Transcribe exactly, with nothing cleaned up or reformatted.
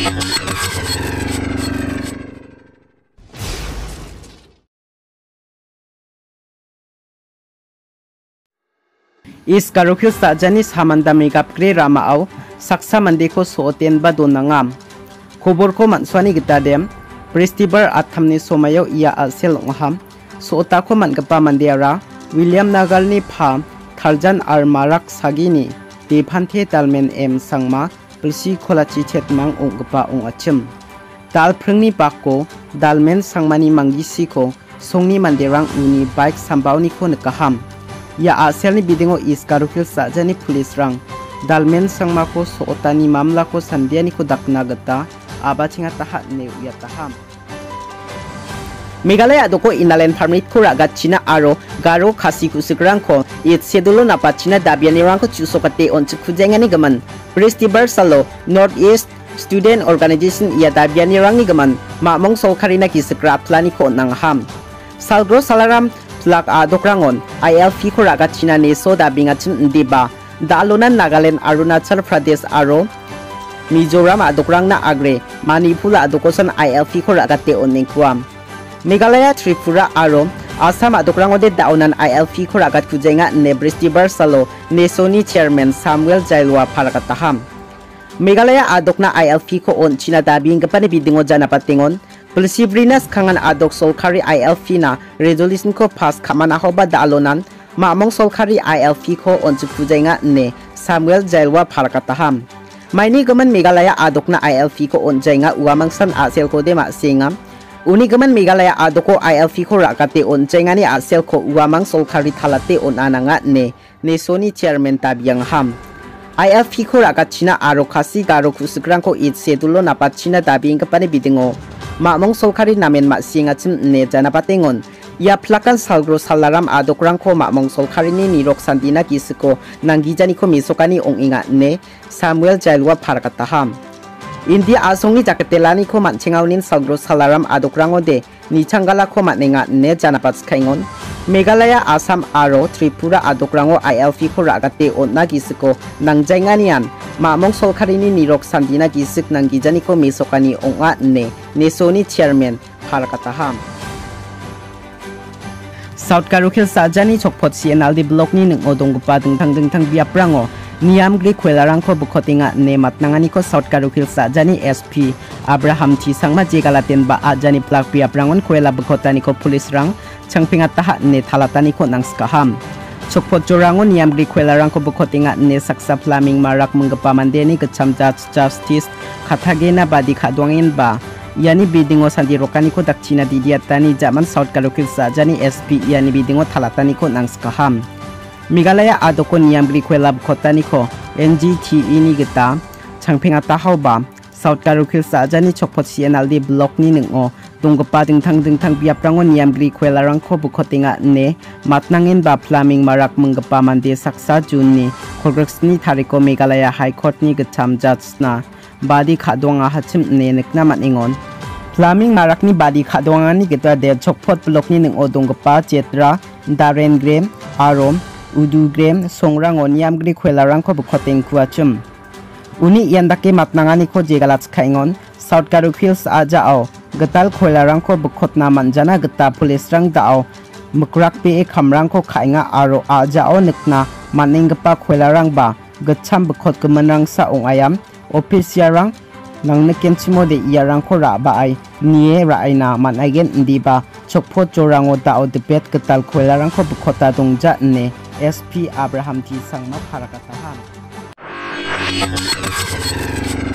Is karukil sa janis hamanda megap kre rama au saksa mande ko sooten ba don nangam khobor ko manswani gita dem prestibar athamni somayo ia alsel ngaham soota ko mangapa mandiara William Nagalni pha tharjan ar marak sagini te phanthe talmen em sangma plsi kholachi chetmang ongpa ong achim tal phrungni pakko dalmen sangmani mangisi ko songni manderang uni bike sambauni ko nakaham ya aselni bidingo is karukil sajani pulis rang dalmen sangma ko sootani mamla ko sandiani ko dakna gata abachinga tahat ne uya taham Meghalaya doko inalen permit ko ragat china aro garo khasi kusikrang ko it sedulo na pachina dabiani rang ko chusokate on chukujengani gaman Prestibar salo Northeast Student Organization ya dabiani rangi gaman mamong solkarina kisikra plani ko nangham salgro salaram Plak adokrangon I L P ko ragat china ne so da bingachin ndiba dalonan Nagaland Arunachal Pradesh aro Mizoram adokrang na agre Manipur adokosan I L P ko ragate onengkwam Meghalaya Tripura aro Assam adokrango de daonan I L P ko ragat kujenga ne Prestibar salo ne Sony chairman Samuel Jailwa parakataham Meghalaya adokna I L P ko on china da bingapani bidingo jana patingon Pelisibrinas kangan adok solkari I L P na resolution ko pas kamana hoba dalonan mamong solkari I L P ko onchu pujenga ne Samuel Jailwa parakataham maini gaman Meghalaya adok na I L P ko onjenga uamangsan asel ko de ma singam uni gaman Meghalaya adoko I L P ko rakate onjenga ni asel ko uamang solkari thalate onananga ne ne Sony chairman tabiang ham I L P ko rakat china aro khasi garo kusikrang ko it sedulo napat china dabing kapane bidingo mamong solkari namen ma singachim ne janapatengon ya plakan salgro salaram adokrang ko mamong solkari ni nirok sandina kisiko nanggijani ko misokani onginga ne Samuel Jailwa parakataham India asongi jaketelani ko manchengaunin salgro salaram adokrango de nichangala ko manenga ne janapats kaingon Meghalaya Assam aro Tripura adokrango I L P ko ragate onna kisiko nangjainganian mamong solkarini nirok sandina gisik nanggijani ko misokani onga ne ne Sony chairman parakataham South Karukil sajani chokpot C N L D block ni neng odonggupa dengtang dengtang biaprango niam gri kwelarang ko bukhotinga ne matnangani ko South Karukil sajani S P Abraham T sangma jegalaten ba ajani plak biaprangon kwela bukhotani ko police rang changpinga taha ne thalatani ko nangskaham chokpot jorangon niam gri kwelarang ko bukhotinga ne saksa flaming marak munggapa mandeni kecham judge justice khathagena badi khadwangin ba yani bidingo sandi rokani ko dakchina didiatani jaman South Karukil sajani S P yani bidingo thalatani ko nangskaham Meghalaya adoko niam gri kwela bukhotani ko N G T E ni gita changpinga tahau ba South Karukil sajani chokpot C N L D block ni nengo donggapa dengtang dengtang biaprango niam gri kwelarang ko bukhotinga ne matnangin ba flaming marak munggapa mande saksa June ni Kolgraksni thariko Meghalaya High Court ni gacham judge na badi khadwanga hachim ne nekna maningon flaming marak ni badi khadwanga ni geta de chokpot block ni nengo donggapa Chetra Darren Graham arom Udu Graham songrang niam gri kwelarang ko bukhoteng kuachum uni yandake matnangani ko jegalats khaingon South Karukil aja au gatal khwelarang ko bukhotna manjana gata police rang dao mukrak pe e khamrang ko khainga aro aja au nikna maningpa khwelarang ba gacham bukhot kemenrang sa ongayam officiarang nangna kenchimo de iyarang ko ra ba ai nie ra aina managen ndiba chokpot jorango dao debet gatal khwelarang ko bukhota dongja ne S P Abraham T sangma parakatahan